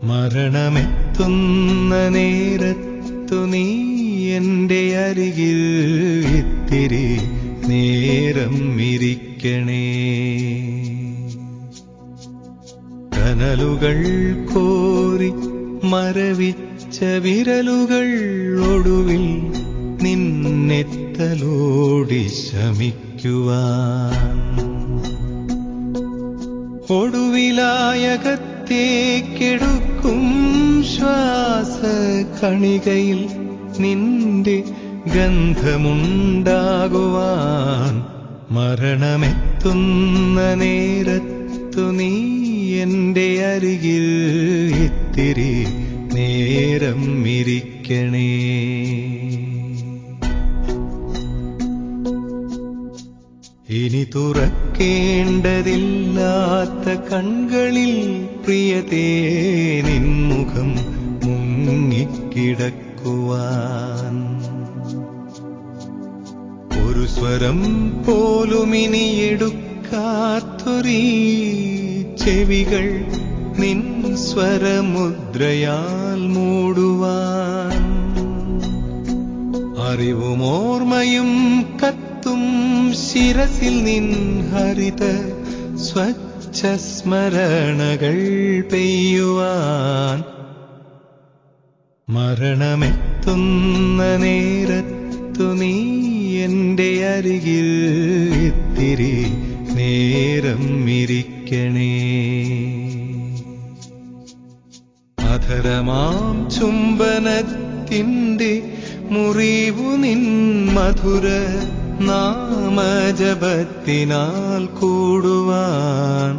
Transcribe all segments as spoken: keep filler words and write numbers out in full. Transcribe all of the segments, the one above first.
മരണമെത്തുന്ന നേരത്തു നീ എന്റെ അരികിൽ ഇത്തിരി നേരം ഇരിക്കണേ. കനലുകൾ കോരി മരവിച്ച വിരലുകൾ ഒടുവിൽ നിന്നെത്തലോടി ശമിക്കുവാൻ. ഒടുവിലായകത്തേക്കെടുക്കും ശ്വാസ കണികയിൽ നിന്റെ ഗന്ധമുണ്ടാകുവാൻ. മരണമെത്തുന്ന നേരത്തു നീ എന്റെ അരികിൽ ഇത്തിരി നേരം ഇരിക്കണേ. ഇനി തുറക്കേണ്ടതില്ലാത്ത കൺകളിൽ പ്രിയതേ നിൻമുഖം മുങ്ങിക്കിടക്കുവാൻ. ഒരു സ്വരം പോലുമിനി എടുക്കാത്തൊരീ ചെവികൾ നിൻ സ്വരമുദ്രയാൽ മൂടുവാൻ. അറിവുമോർമ്മയും കത്തും ശിരസിൽ നിൻ ഹരിത സ്വച്ഛ സ്മരണകൾ പെയ്യുവാൻ. മരണമെത്തുന്ന നേരത്തു നീ എന്റെ അരികിൽ ഇത്തിരി നേരം ഇരിക്കണേ. അധരമാം ചുംബനത്തിൻ്റെ മുറിവു നിൻ മധുര നാമജപത്തിനാൽ കൂടുവാൻ.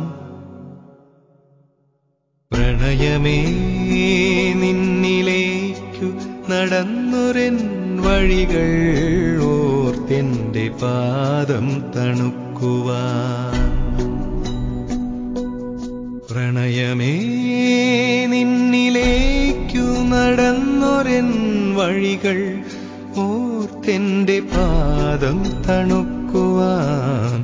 പ്രണയമേ നിന്നിലേക്കു നടന്നൊരെൻ വഴികൾ ഓർത്തെന്റെ പാദം തണുക്കുവാൻ. പ്രണയമേ നിന്നിലേക്കു നടന്നൊരെൻ വഴികൾ ഓർത്തെന്റെ പാദം തണുക്കുവാൻ.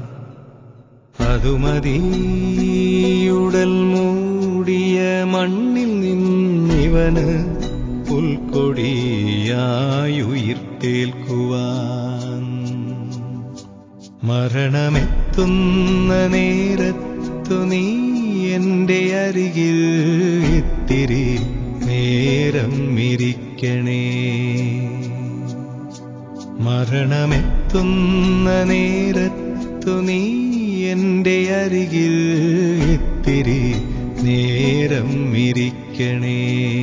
അതുമതിയുടൽ മൂടിയ മണ്ണിൽ നിന്നിവന് പുൽക്കൊടിയായുയിർത്തേൽക്കുവാൻ. മരണമെത്തുന്ന നേരത്തു നീ എന്റെ അരികിൽ ഇത്തിരി നേരം ഇരിക്കണേ. മരണമെത്തുന്ന നേരത്തു നീ എന്റെ അരികിൽ ഇത്തിരി നേരം ഇരിക്കണേ.